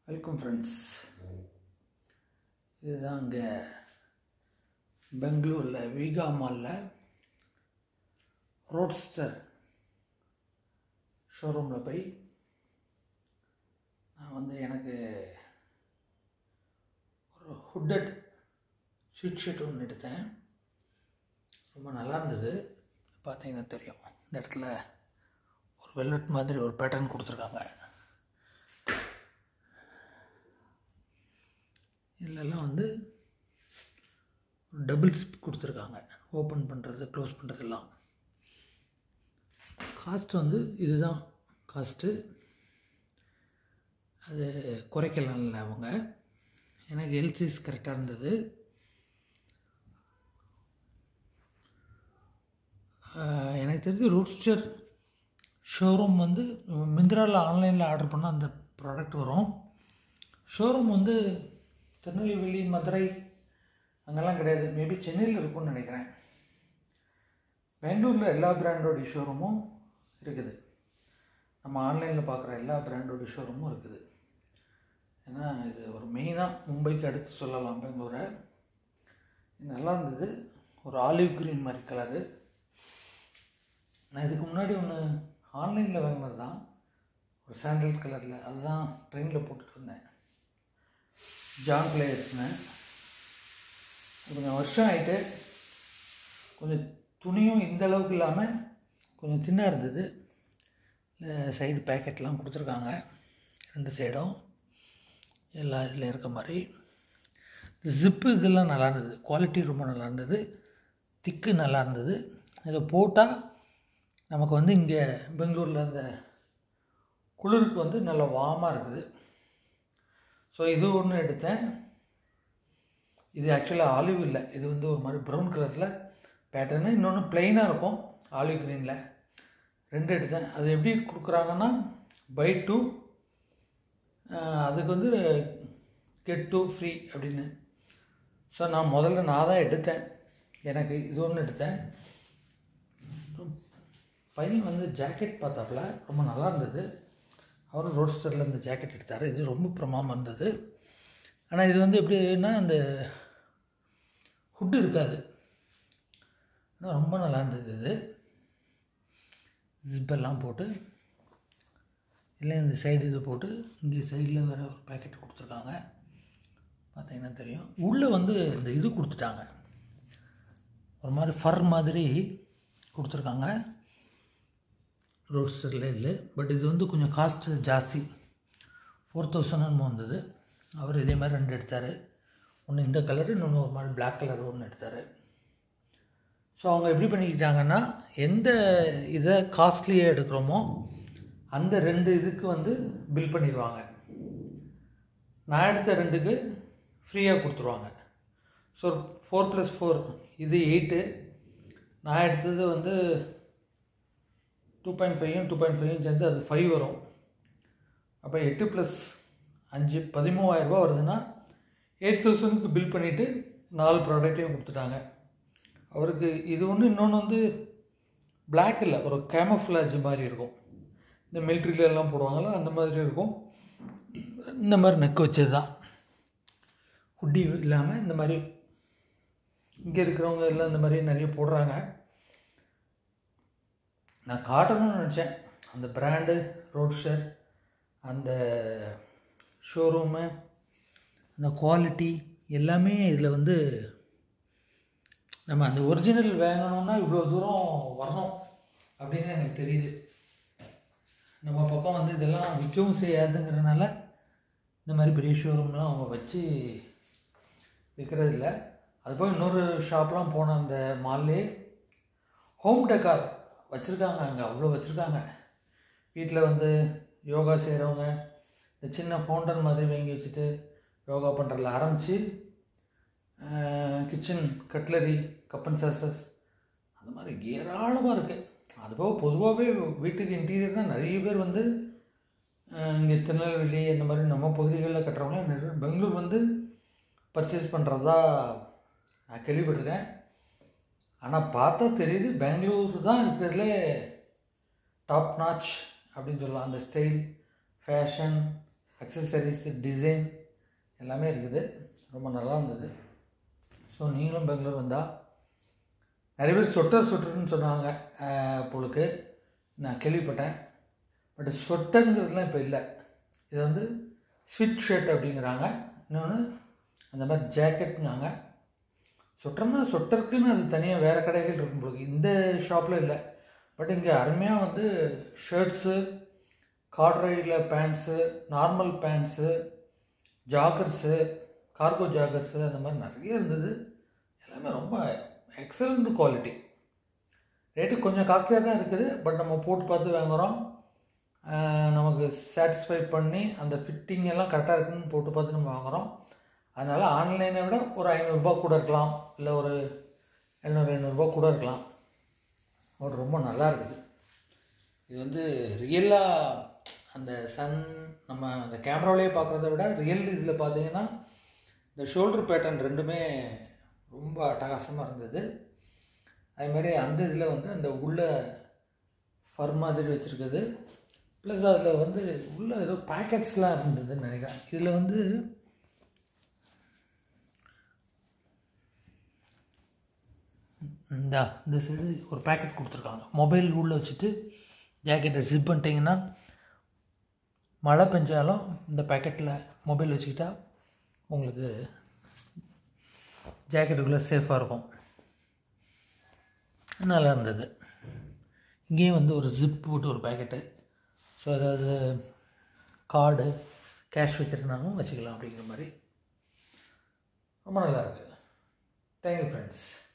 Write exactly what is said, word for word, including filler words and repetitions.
Welcome friends. இதுதான் இங்கே பெங்களூரில் வீகா மாலில் ரோட்ஸ்டர் ஷோரூமில் போய் நான் வந்து எனக்கு ஒரு ஹுட்டட் ஸ்வெட்ஷர்ட் ஒன்று எடுத்தேன். ரொம்ப நல்லா இருந்தது. பார்த்தீங்கன்னா தெரியும், இந்த இடத்துல ஒரு வெல்வெட் மாதிரி ஒரு பேட்டர்ன் கொடுத்துருக்காங்க. இதிலெல்லாம் வந்து டபுள் ஜிப் கொடுத்துருக்காங்க, ஓப்பன் பண்ணுறது க்ளோஸ் பண்ணுறதெல்லாம். காஸ்ட் வந்து இதுதான் காஸ்ட்டு. அது குறைக்கலாம் இல்லை அவங்க. எனக்கு எல் சைஸ் கரெக்டாக இருந்தது. எனக்கு தெரிஞ்சு ரோட்ஸ்டர் ஷோரூம் வந்து மிந்த்ராவில் ஆன்லைனில் ஆர்டர் பண்ணால் அந்த ப்ராடக்ட் வரும். ஷோரூம் வந்து திருநெல்வேலி, மதுரை அங்கெல்லாம் கிடையாது. மேபி சென்னையில் இருக்கும்னு நினைக்கிறேன். பெங்களூரில் எல்லா பிராண்டோடைய ஷோரூமும் இருக்குது. நம்ம ஆன்லைனில் பார்க்குற எல்லா பிராண்டோடைய ஷோரூமும் இருக்குது. ஏன்னா இது ஒரு மெயினாக மும்பைக்கு அடுத்து சொல்லலாம் பெங்களூரை. நல்லா இருந்தது. ஒரு ஆலிவ் க்ரீன் மாதிரி கலரு. நான் இதுக்கு முன்னாடி ஒன்று ஆன்லைனில் வாங்கினது தான், ஒரு சாண்டல் கலரில். அதுதான் ட்ரெயினில் போட்டுட்டு இருந்தேன். ஜான் பிளேயர்ஸ்னு. கொஞ்சம் வருஷம் ஆகிட்டு கொஞ்சம் துணியும் இந்த அளவுக்கு இல்லாமல் கொஞ்சம் தின்னாக இருந்தது. சைடு பேக்கெட்லாம் கொடுத்துருக்காங்க, ரெண்டு சைடும் எல்லா இதில் இருக்க மாதிரி. ஜிப்பு இதெல்லாம் நல்லா இருந்தது. குவாலிட்டி ரொம்ப நல்லா இருந்தது. திக்கு நல்லா இருந்தது. இதை போட்டால் நமக்கு வந்து இங்கே பெங்களூரில் இந்த குளிருக்கு வந்து நல்லா வார்மாக இருக்குது. ஸோ இது ஒன்று எடுத்தேன். இது ஆக்சுவலாக ஆலிவ் இல்லை, இது வந்து ஒரு மாதிரி ப்ரௌன் கலரில் பேட்டர்னு. இன்னொன்று ப்ளெயினாக இருக்கும் ஆலிவ் க்ரீனில். ரெண்டு எடுத்தேன். அது எப்படி கொடுக்குறாங்கன்னா பை டூ, அதுக்கு வந்து கெட் டூ ஃப்ரீ அப்படின்னு. ஸோ நான் முதல்ல நான் தான் எடுத்தேன். எனக்கு இது ஒன்று எடுத்தேன். பையன் வந்து ஜாக்கெட் பார்த்தாப்புல ரொம்ப நல்லா இருந்தது. அவரும் ரோட்ஸ்டரில் இந்த ஜாக்கெட் எடுத்தார். இது ரொம்ப பிரமாதமாக இருந்தது. ஆனால் இது வந்து எப்படின்னா அந்த ஹுட்டு இருக்காது. ஆனால் ரொம்ப நல்லா இருந்தது. இது ஜிப்பெல்லாம் போட்டு இல்லை இந்த சைடு இது போட்டு இங்கே சைடில் வேறு ஒரு பேக்கெட் கொடுத்துருக்காங்க. பார்த்தீங்கன்னா தெரியும். உள்ளே வந்து இந்த இது கொடுத்துட்டாங்க, ஒரு மாதிரி ஃபர் மாதிரி கொடுத்துருக்காங்க. ரோட்ஸ்டரில் இல்லை, பட் இது வந்து கொஞ்சம் காஸ்ட்டு ஜாஸ்தி. ஃபோர் தௌசண்ட் வந்தது. அவர் இதே மாதிரி ரெண்டு எடுத்தார். ஒன்று இந்த கலரு, இன்னொன்று ஒரு மாதிரி பிளாக் கலர் ஒன்று எடுத்தார். ஸோ அவங்க எப்படி பண்ணிக்கிட்டாங்கன்னா, எந்த இதை காஸ்ட்லியாக எடுக்கிறோமோ அந்த ரெண்டு இதுக்கு வந்து பில் பண்ணிடுவாங்க. நான் எடுத்த ரெண்டுக்கு ஃப்ரீயாக கொடுத்துருவாங்க. ஸோ ஃபோர் ப்ளஸ் ஃபோர் இது எயிட்டு. நான் எடுத்தது வந்து டூ பாயிண்ட் ஃபைவும் டூ பாயிண்ட் ஃபைவும் சேர்ந்து அது ஃபைவ் வரும். அப்போ எட்டு ப்ளஸ் அஞ்சு பதிமூவாயிரரூபா வருதுன்னா எயிட் தௌசண்ட்க்கு பில் பண்ணிவிட்டு நாலு ப்ராடக்டையும் கொடுத்துட்டாங்க. அவருக்கு இது ஒன்று. இன்னொன்று வந்து பிளாக் இல்லை, ஒரு கேமஃப்ளாஜ் மாதிரி இருக்கும். இந்த மிலிட்ரியிலெல்லாம் போடுவாங்களோ அந்த மாதிரி இருக்கும். இந்த மாதிரி நெக் வச்சது தான், ஹுட்டி இல்லாமல். இந்த மாதிரி இங்கே இருக்கிறவங்க எல்லாம் இந்த மாதிரி நிறைய போடுறாங்க. நான் காட்டணும்னு நினச்சேன் அந்த பிராண்டு ரோட்ஸ்டர், அந்த ஷோரூமு, அந்த குவாலிட்டி எல்லாமே. இதில் வந்து நம்ம அந்த ஒரிஜினல் வாங்கணுன்னா இவ்வளோ தூரம் வரணும் அப்படின்னு எனக்கு தெரியுது. நம்ம பக்கம் வந்து இதெல்லாம் விற்கவும் செய்யாதுங்கிறதுனால இந்த மாதிரி பெரிய ஷோரூம்லாம் அவங்க வச்சு விற்கிறதில்ல. அதுபோல் இன்னொரு ஷாப்லாம் போன அந்த மால்லே ஹோம் டெக்கார் வச்சுருக்காங்க. அங்கே அவ்வளோ வச்சுருக்காங்க. வீட்டில் வந்து யோகா செய்கிறவங்க இந்த சின்ன ஃபவுண்டன் மாதிரி வாங்கி வச்சுட்டு யோகா பண்ணுறதுல ஆரம்பித்து kitchen cutlery, cup and sauces, அந்த மாதிரி ஏராளமாக இருக்குது. அதுபோக பொதுவாகவே வீட்டுக்கு இன்டீரியர்னால் நிறைய பேர் வந்து இங்கே திருநெல்வேலி இந்த மாதிரி நம்ம பகுதிகளில் கட்டுறவங்க நிறைய பெங்களூர் வந்து பர்ச்சேஸ் பண்ணுறதா நான் கேள்விப்பட்டிருக்கேன். ஆனால் பார்த்தா தெரியுது பெங்களூர் தான் இருக்கிறதுலே டாப் நாச் அப்படின்னு சொல்லலாம். அந்த ஸ்டைல், ஃபேஷன், அக்சசரிஸ், டிசைன் எல்லாமே இருக்குது. ரொம்ப நல்லா இருந்தது. ஸோ நீங்களும் பெங்களூர் வந்தால், நிறைய பேர் சொட்டர் சொட்டர்னு சொன்னாங்க பொழுக்கு, நான் கேள்விப்பட்டேன். பட் சொட்டருங்கிறதுலாம் இப்போ இல்லை. இது வந்து ஸ்வெட் ஷர்ட் அப்படிங்கிறாங்க. இன்னொன்று அந்த மாதிரி ஜாக்கெட்டுங்காங்க. சொட்டர்னா சொட்டருக்குன்னு அது தனியாக வேறு கடைகள் இருக்கும் பொழுது, இந்த ஷாப்பில் இல்லை. பட் இங்கே அருமையாக வந்து ஷர்ட்ஸு, கார்ட்ரைடில் pants, normal pants, joggers, cargo joggers அந்த மாதிரி நிறைய இருந்தது. எல்லாமே ரொம்ப எக்ஸலண்ட் குவாலிட்டி. ரேட்டு கொஞ்சம் காஸ்ட்லியாக தான் இருக்குது. பட் நம்ம போட்டு பார்த்து வாங்குகிறோம். நமக்கு சாட்டிஸ்ஃபை பண்ணி அந்த ஃபிட்டிங் எல்லாம் கரெக்டாக இருக்குதுன்னு போட்டு பார்த்து நம்ம வாங்குகிறோம். அதனால் ஆன்லைனை விட ஒரு ஐநூறுரூபா கூட இருக்கலாம், இல்லை ஒரு எழுநூறு ஐநூறுரூபா கூட இருக்கலாம். ஒரு ரொம்ப நல்லா இருக்குது. இது வந்து ரியலாக அந்த சன் நம்ம அந்த கேமராவிலே பார்க்குறத விட ரியல் இதில் பார்த்தீங்கன்னா இந்த ஷோல்டர் பேட்டர்ன் ரெண்டுமே ரொம்ப அட்டகாசமாக இருந்தது. அதேமாதிரி அந்த இதில் வந்து அந்த உள்ள ஃபர் மாதிரி வச்சுருக்குது. ப்ளஸ் அதில் வந்து உள்ள ஏதோ பேக்கெட்ஸ்லாம் இருந்ததுன்னு நினைக்கிறேன். இதில் வந்து இந்த இந்த சைடு ஒரு பேக்கெட் கொடுத்துருக்காங்க. மொபைல் உள்ளே வச்சுட்டு ஜாக்கெட்டை ஜிப் பண்ணிட்டீங்கன்னா மழை பெஞ்சாலும் இந்த பேக்கெட்டில் மொபைல் வச்சுக்கிட்டா உங்களுக்கு ஜாக்கெட்டுக்குள்ளே சேஃபாக இருக்கும். நல்லா இருந்தது. இங்கேயும் வந்து ஒரு ஜிப் போட்டு ஒரு பேக்கெட்டு. ஸோ அதாவது கார்டு, கேஷ் வைக்கிறதுனாலும் வச்சுக்கலாம் அப்படிங்கிற மாதிரி ரொம்ப நல்லா இருக்குது. Thank you friends.